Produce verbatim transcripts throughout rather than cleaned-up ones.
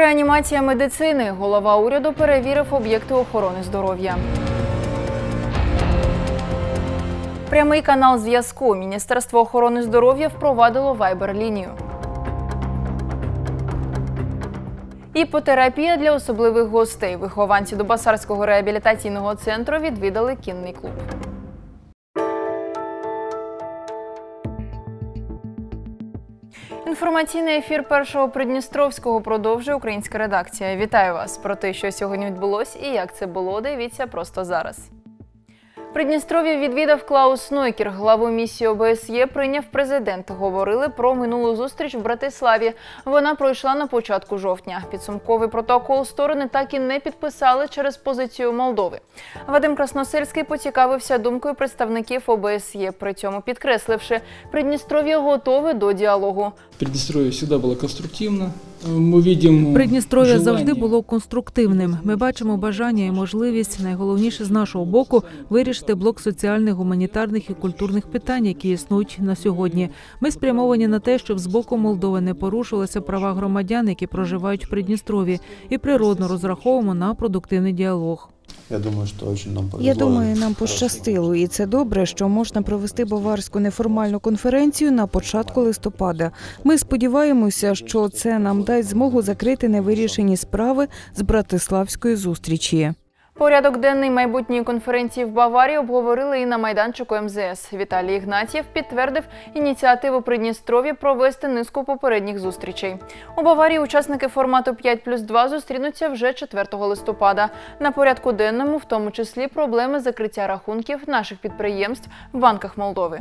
Реанімація медицини. Голова уряду перевірив об'єкти охорони здоров'я. Прямий канал зв'язку. Міністерство охорони здоров'я впровадило вайбер-лінію. Іпотерапія для особливих гостей. Вихованці Дубасарського реабілітаційного центру відвідали кінний клуб. Інформаційний ефір Першого Придністровського продовжує українська редакція. Вітаю вас! Про те, що сьогодні відбулось і як це було, дивіться просто зараз. Придністров'я відвідав Клаус Нойкер, главу місії О Б С Є прийняв президент. Говорили про минулу зустріч в Братиславі. Вона пройшла на початку жовтня. Підсумковий протокол сторони так і не підписали через позицію Молдови. Вадим Красносельський поцікавився думкою представників О Б С Є, при цьому підкресливши, Придністров'я готове до діалогу. Придністров'я завжди було конструктивно. Ми бачимо Придністров'я завжди було конструктивним. Ми бачимо бажання і можливість, найголовніше з нашого боку, вирішити блок соціальних, гуманітарних і культурних питань, які існують на сьогодні. Ми спрямовані на те, щоб з боку Молдови не порушилися права громадян, які проживають в Придністров'ї, і природно розраховуємо на продуктивний діалог. Я думаю, що дуже нам повезло. Я думаю, нам пощастило, і це добре, що можна провести Баварську неформальну конференцію на початку листопада. Ми сподіваємося, що це нам дасть змогу закрити невирішені справи з Братиславської зустрічі. Порядок денний майбутньої конференції в Баварії обговорили і на майданчику Ем Зе Ес. Віталій Ігнатьєв підтвердив ініціативу Придністров'я провести низку попередніх зустрічей. У Баварії учасники формату п'ять плюс два зустрінуться вже четвертого листопада. На порядку денному в тому числі проблеми закриття рахунків наших підприємств в банках Молдови.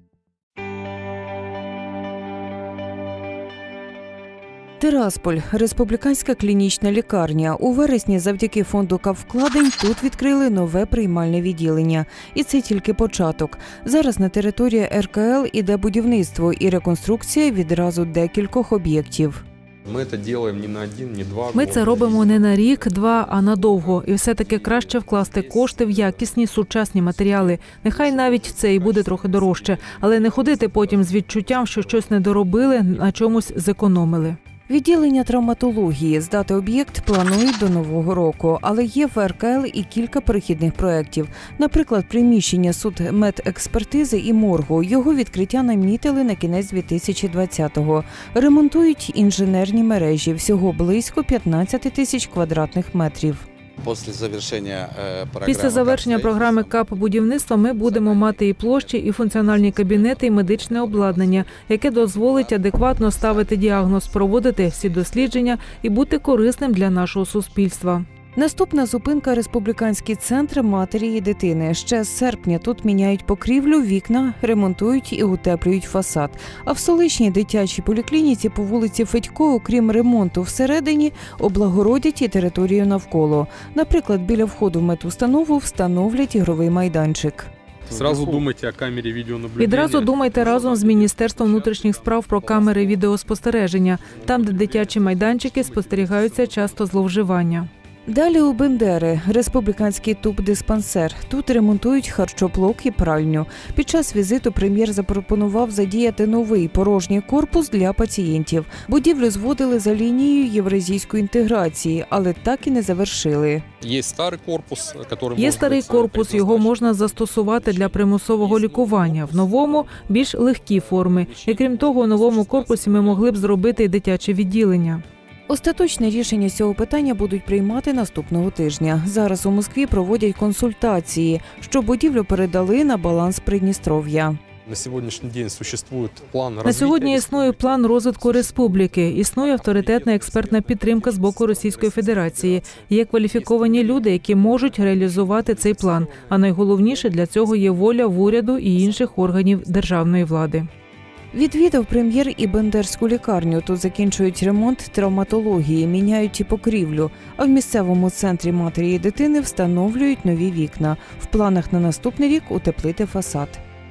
Тирасполь – республіканська клінічна лікарня. У вересні завдяки фонду капвкладень тут відкрили нове приймальне відділення. І це тільки початок. Зараз на території Ер Ка Ел іде будівництво і реконструкція відразу декількох об'єктів. Ми це робимо не на один, не два. Ми це робимо не на рік, два, а надовго. І все-таки краще вкласти кошти в якісні сучасні матеріали. Нехай навіть це і буде трохи дорожче. Але не ходити потім з відчуттям, що щось не доробили, на чомусь зекономили. Відділення травматології. Здати об'єкт планують до Нового року, але є в Ер Ка Ел і кілька перехідних проєктів. Наприклад, приміщення судмедекспертизи і моргу. Його відкриття намітили на кінець дві тисячі двадцятого. Ремонтують інженерні мережі. Всього близько п'ятнадцять тисяч квадратних метрів. Після завершення програми, Після завершення програми КАП-будівництва ми будемо мати і площі, і функціональні кабінети, і медичне обладнання, яке дозволить адекватно ставити діагноз, проводити всі дослідження і бути корисним для нашого суспільства. Наступна зупинка – республіканський центр матері і дитини. Ще з серпня тут міняють покрівлю, вікна, ремонтують і утеплюють фасад. А в столичній дитячій поліклініці по вулиці Федько, окрім ремонту всередині, облагородять і територію навколо. Наприклад, біля входу в медустанову встановлять ігровий майданчик. Зразу думайте о камері відеонаблюдення. Відразу думайте разом з Міністерством внутрішніх справ про камери відеоспостереження. Там, де дитячі майданчики, спостерігаються часто зловживання. Далі у Бендери – республіканський тубдиспансер. Тут ремонтують харчоблок і пральню. Під час візиту прем'єр запропонував задіяти новий порожній корпус для пацієнтів. Будівлю зводили за лінією євразійської інтеграції, але так і не завершили. Є старий корпус, Є старий корпус, його можна застосувати для примусового лікування. В новому – більш легкі форми. І крім того, у новому корпусі ми могли б зробити і дитяче відділення. Остаточне рішення з цього питання будуть приймати наступного тижня. Зараз у Москві проводять консультації, щоб будівлю передали на баланс Придністров'я. На сьогоднішній день существує план На сьогодні існує план розвитку республіки, існує авторитетна експертна підтримка з боку Російської Федерації. Є кваліфіковані люди, які можуть реалізувати цей план. А найголовніше для цього є воля в уряду і інших органів державної влади. Відвідав прем'єр і Бендерську лікарню. Тут закінчують ремонт травматології, міняють і покрівлю. А в місцевому центрі матері і дитини встановлюють нові вікна. В планах на наступний рік утеплити фасад.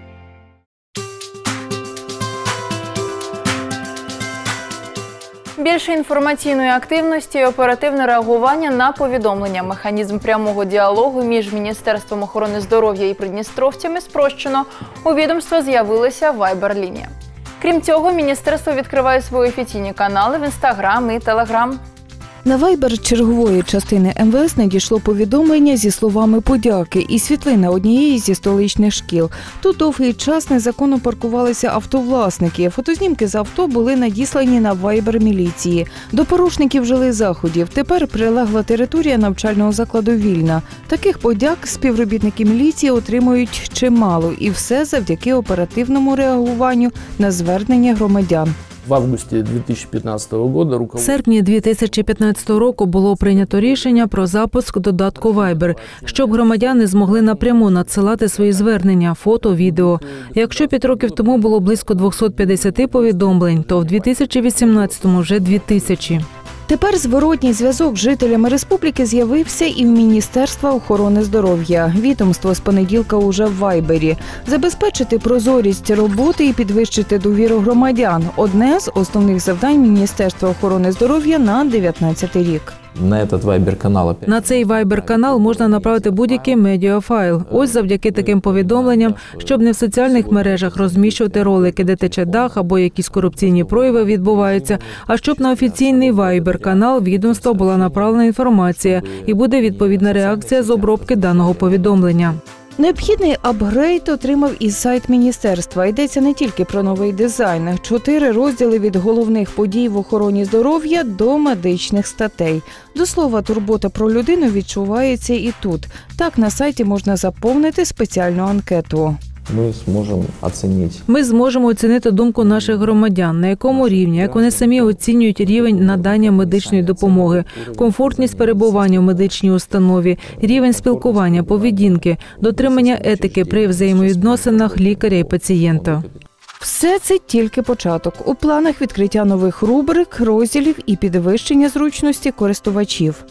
Більше інформаційної активності і оперативне реагування на повідомлення. Механізм прямого діалогу між Міністерством охорони здоров'я і придністровцями спрощено. У відомства з'явилася вайбер-лінія. Крім цього, міністерство відкриває свої офіційні канали в Інстаграм і Телеграм. На вайбер чергової частини ем ве ес надійшло повідомлення зі словами подяки і світлина однієї зі столичних шкіл. Тут довгий час незаконно паркувалися автовласники. Фотознімки з авто були надіслані на вайбер міліції. До порушників вжили заходів. Тепер прилегла територія навчального закладу вільна. Таких подяк співробітники міліції отримують чимало. І все завдяки оперативному реагуванню на звернення громадян. В августі дві тисячі п'ятнадцятого року В серпні дві тисячі п'ятнадцятого року було прийнято рішення про запуск додатку Viber, щоб громадяни змогли напряму надсилати свої звернення, фото, відео. Якщо п'ять років тому було близько двісті п'ятдесят повідомлень, то в дві тисячі вісімнадцятому вже дві тисячі. Тепер зворотній зв'язок з жителями республіки з'явився і в Міністерства охорони здоров'я. Відомство з понеділка уже в Вайбері. Забезпечити прозорість роботи і підвищити довіру громадян – одне з основних завдань Міністерства охорони здоров'я на дев'ятнадцятий рік. На этот вайбер-канал опять. На цей вайбер-канал можна направити будь-який медіафайл. Ось завдяки таким повідомленням, щоб не в соціальних мережах розміщувати ролики, де тече дах або якісь корупційні прояви відбуваються, а щоб на офіційний вайбер-канал відомства була направлена інформація і буде відповідна реакція з обробки даного повідомлення. Необхідний апгрейд отримав і сайт міністерства. Йдеться не тільки про новий дизайн. Чотири розділи від головних подій в охороні здоров'я до медичних статей. До слова, турбота про людину відчувається і тут. Так, на сайті можна заповнити спеціальну анкету. Ми зможемо оцінити. Ми зможемо оцінити думку наших громадян, на якому рівні, як вони самі оцінюють рівень надання медичної допомоги, комфортність перебування в медичній установі, рівень спілкування, поведінки, дотримання етики при взаємовідносинах лікаря і пацієнта. Все це тільки початок. У планах відкриття нових рубрик, розділів і підвищення зручності користувачів.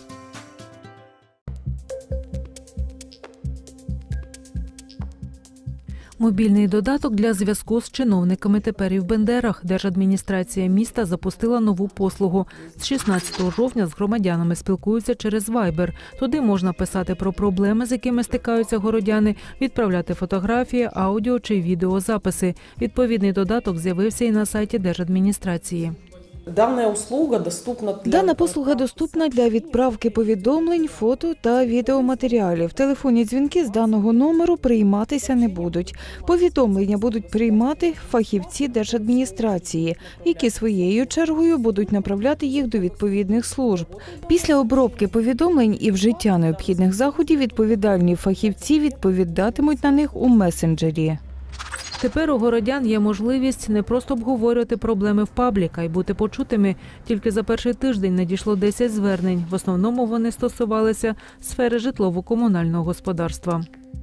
Мобільний додаток для зв'язку з чиновниками тепер і в Бендерах. Держадміністрація міста запустила нову послугу. З шістнадцятого жовтня з громадянами спілкуються через Viber. Туди можна писати про проблеми, з якими стикаються городяни, відправляти фотографії, аудіо чи відеозаписи. Відповідний додаток з'явився і на сайті Держадміністрації. Дана услуга доступна для... Дана послуга доступна для відправки повідомлень, фото та відеоматеріалів. Телефонні дзвінки з даного номеру прийматися не будуть. Повідомлення будуть приймати фахівці держадміністрації, які своєю чергою будуть направляти їх до відповідних служб. Після обробки повідомлень і вжиття необхідних заходів відповідальні фахівці відповідатимуть на них у месенджері. Тепер у городян є можливість не просто обговорювати проблеми в паблік, а й бути почутими. Тільки за перший тиждень надійшло десять звернень. В основному вони стосувалися сфери житлово-комунального господарства.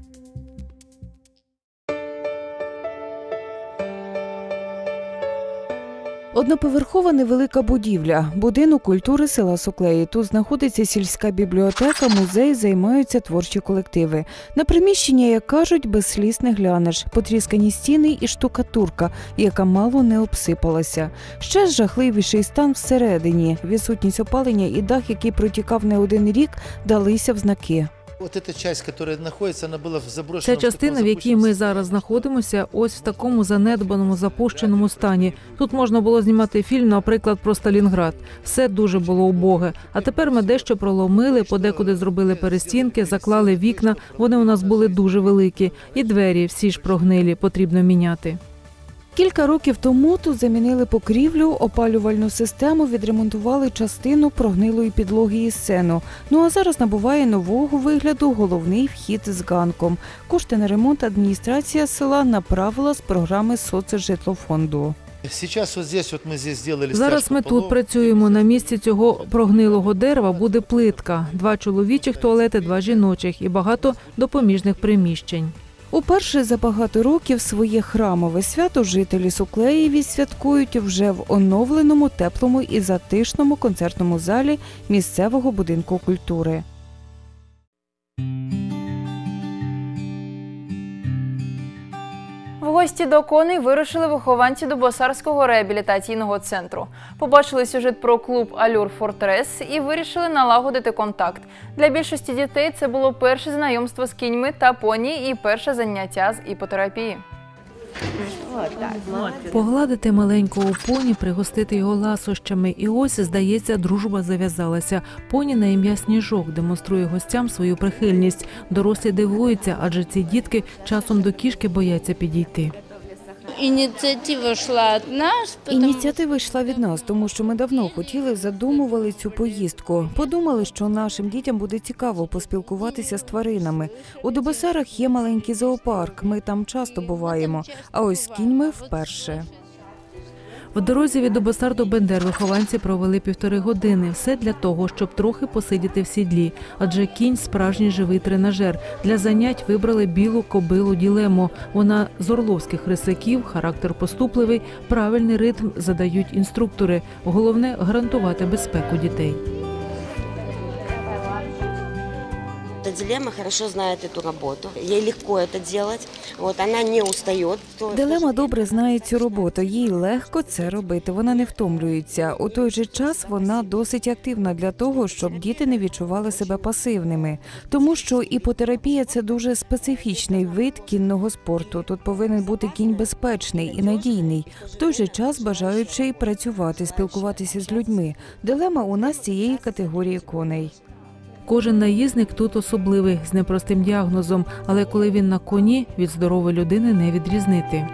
Одноповерхова невелика будівля, будинок культури села Суклеї. Тут знаходиться сільська бібліотека, музей, займаються творчі колективи. На приміщення, як кажуть, без сліз не глянеш. Потріскані стіни і штукатурка, яка мало не обсипалася. Ще жахливіший стан всередині. Відсутність опалення і дах, який протікав не один рік, далися в знаки. Ця частина, в якій ми зараз знаходимося, ось в такому занедбаному, запущеному стані. Тут можна було знімати фільм, наприклад, про Сталінград. Все дуже було убоге. А тепер ми дещо проломили, подекуди зробили перестінки, заклали вікна. Вони у нас були дуже великі. І двері всі ж прогнилі, потрібно міняти. Кілька років тому тут замінили покрівлю, опалювальну систему, відремонтували частину прогнилої підлоги і сцену. Ну а зараз набуває нового вигляду головний вхід з ганком. Кошти на ремонт адміністрація села направила з програми соцжитлофонду. Зараз ми тут працюємо. На місці цього прогнилого дерева буде плитка, два чоловічих туалети, два жіночих і багато допоміжних приміщень. Уперше за багато років своє храмове свято жителі Суклеї відсвяткують вже в оновленому, теплому і затишному концертному залі місцевого будинку культури. В гості до коней вирушили вихованці Дубосарського реабілітаційного центру. Побачили сюжет про клуб «Алюр Фортрес» і вирішили налагодити контакт. Для більшості дітей це було перше знайомство з кіньми та поні і перше заняття з іпотерапії. Погладити маленького поні, пригостити його ласощами. І ось, здається, дружба зав'язалася. Поні на ім'я Сніжок демонструє гостям свою прихильність. Дорослі дивуються, адже ці дітки часом до кішки бояться підійти. Ініціатива йшла від нас. Ініціатива йшла від нас, тому що ми давно хотіли, задумували цю поїздку. Подумали, що нашим дітям буде цікаво поспілкуватися з тваринами. У Дубосарах є маленький зоопарк, ми там часто буваємо, а ось з кіньми вперше. В дорозі від Дубосар до Бендер вихованці провели півтори години. Все для того, щоб трохи посидіти в сідлі. Адже кінь – справжній живий тренажер. Для занять вибрали білу кобилу Ділему. Вона з орловських рисаків, характер поступливий, правильний ритм задають інструктори. Головне – гарантувати безпеку дітей. Дилемма хорошо знает эту работу. Ей легко это делать. Вот, она не устает. Дилема добре знає цю роботу. Їй легко це робити. Вона не втомлюється. У той же час вона досить активна для того, щоб діти не відчували себе пасивними. Тому що іпотерапія – це дуже специфічний вид кінного спорту. Тут повинен бути кінь безпечний і надійний. В той же час бажаючий працювати, спілкуватися з людьми. Дилема у нас цієї категорії коней. Кожен наїзник тут особливий, з непростим діагнозом, але коли він на коні, від здорової людини не відрізнити.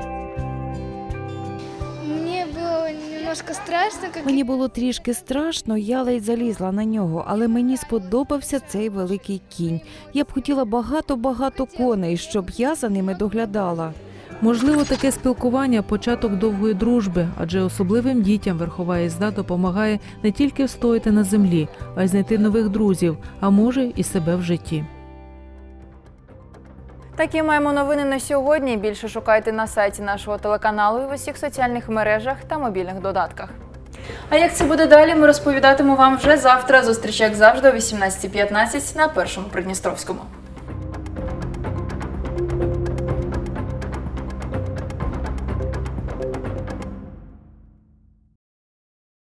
Мені було немножко страшно. Як... Мені було трішки страшно, я ледь залізла на нього, але мені сподобався цей великий кінь. Я б хотіла багато-багато коней, щоб я за ними доглядала. Можливо, таке спілкування – початок довгої дружби, адже особливим дітям верхова їзда допомагає не тільки встояти на землі, а й знайти нових друзів, а може і себе в житті. Такі маємо новини на сьогодні. Більше шукайте на сайті нашого телеканалу і в усіх соціальних мережах та мобільних додатках. А як це буде далі, ми розповідатимемо вам вже завтра. Зустріч, як завжди, о вісімнадцятій п'ятнадцять на Першому Придністровському.